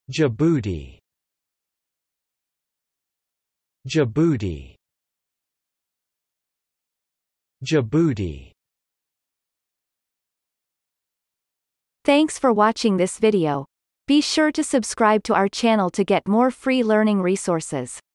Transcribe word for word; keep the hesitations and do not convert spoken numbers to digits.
Djibouti, Djibouti, Djibouti. Thanks for watching this video. Be sure to subscribe to our channel to get more free learning resources.